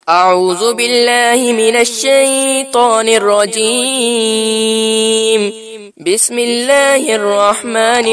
أعوذ بالله من الشيطان الرجيم. بسم الله الرحمن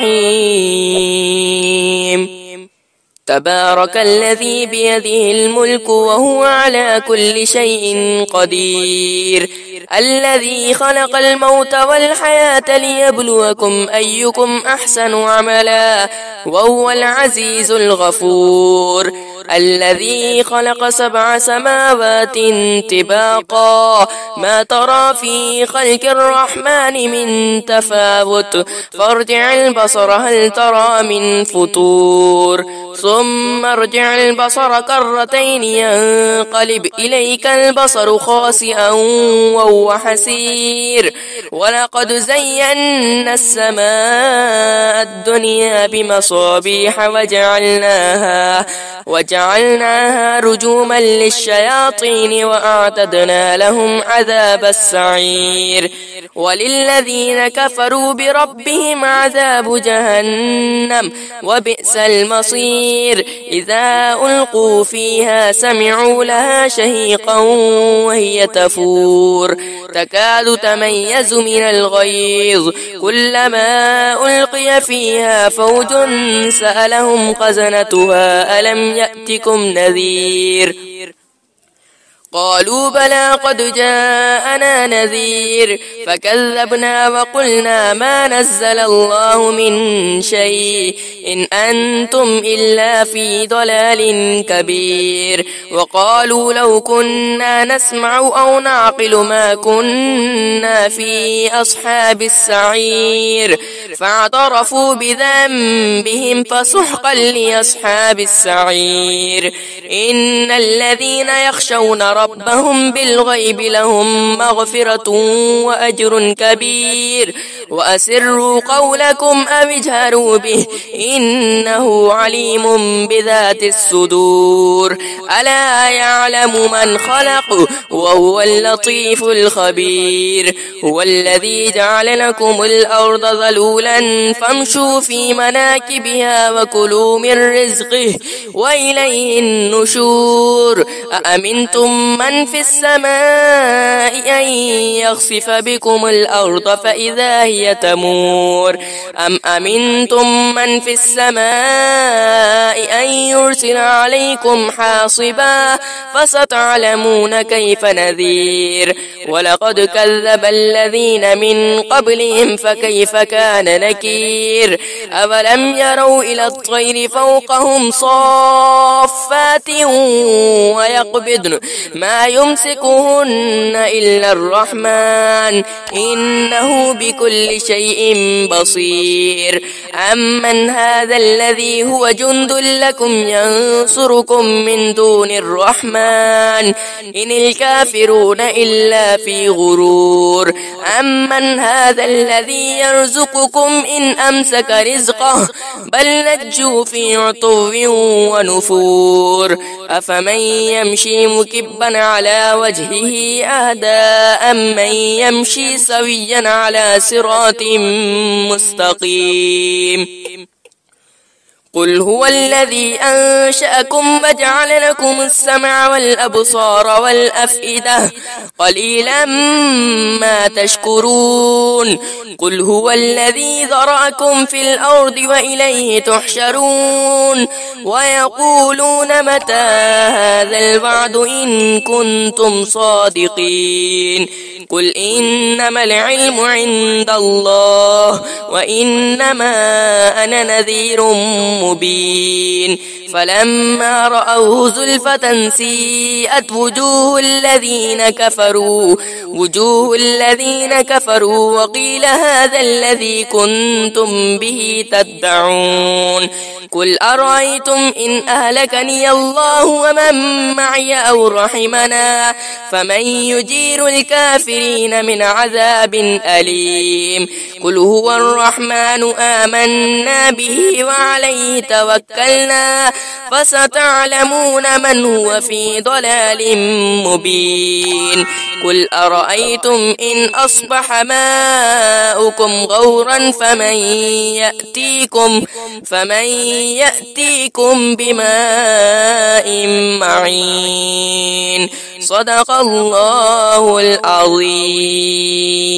الرحيم. تبارك الذي بيده الملك وهو على كل شيء قدير، الذي خلق الموت والحياة ليبلوكم أيكم أحسن عملا، وهو العزيز الغفور، الذي خلق 7 سماوات طباقا، ما ترى في خلق الرحمن من تفاوت، فارجع البصر هل ترى من فطور، ثم ارجع البصر كرتين ينقلب إليك البصر خاسئا وهو حسير، ولقد زينا السماء الدنيا بمصابيح وجعلناها رجوما للشياطين وأعتدنا لهم عذاب السعير، وللذين كفروا بربهم عذاب جهنم وبئس المصير، إذا ألقوا فيها سمعوا لها شهيقا وهي تفور، تكاد تميز من الغيظ، كلما ألقي فيها فوج سألهم خزنتها ألم يأتكم نذير، قالوا بلى قد جاءنا نذير، فكذبنا وقلنا ما نزل الله من شيء إن أنتم إلا في ضلال كبير، وقالوا لو كنا نسمع أو نعقل ما كنا في أصحاب السعير، فاعترفوا بذنبهم فسحقا لأصحاب السعير، إن الذين يخشون ربهم بالغيب لهم مغفرة وأجر كبير، وأسروا قولكم أو اجهروا به إنه عليم بذات الصدور، ألا يعلم من خلق وهو اللطيف الخبير، هو الذي جعل لكم الأرض ذلولا فامشوا في مناكبها وكلوا من رزقه وإليه النشور، أأمنتم من في السماء أن يخسف بكم الأرض فإذا هي تمور، أم أمنتم من في السماء أن يرسل عليكم حاصبا فستعلمون كيف نذير، ولقد كذب الذين من قبلهم فكيف كان نكير، أولم يروا إلى الطير فوقهم صافات ويقبضن ما يمسكهن إلا الرحمن إنه بكل شيء بصير، أمن هذا الذي هو جند لكم ينصركم من دون الرحمن إن الكافرون إلا في غرور، أمن هذا الذي يرزقكم إن أمسك رزقه بل لجوا في عتو ونفور، أفمن يمشي مكبا على وجهه أهدى أمن يمشي سويا على صراط مستقيم، قل هو الذي أنشأكم وجعل لكم السمع والأبصار والأفئدة قليلا ما تشكرون، قل هو الذي ذرأكم في الأرض وإليه تحشرون، ويقولون متى هذا الوعد إن كنتم صادقين، قل إنما العلم عند الله وإنما أنا نذير مبين، فلما رأوه زلفة سيئت وجوه الذين كفروا وقيل هذا الذي كنتم به تدعون، قل أرأيتم إن أهلكني الله ومن معي أو رحمنا فمن يجير الكافرين من عذاب أليم، قل هو الرحمن آمنا به وعليه توكلنا فستعلمون من هو في ضلال مبين قل أرأيتم إن أصبح ماؤكم غورا فمن يأتيكم بماء معين صدق الله العظيم.